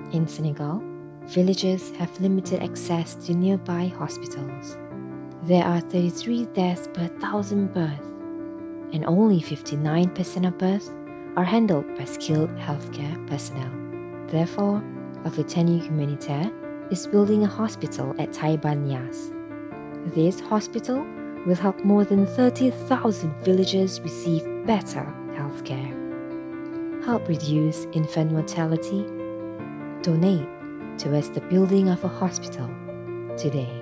In Senegal, villagers have limited access to nearby hospitals. There are 33 deaths per 1,000 births, and only 59% of births are handled by skilled healthcare personnel. Therefore, L'Occitanie Humanitaire is building a hospital at Taïba Niasse. This hospital will help more than 30,000 villagers receive better healthcare. Help reduce infant mortality. Donate towards the building of a hospital today.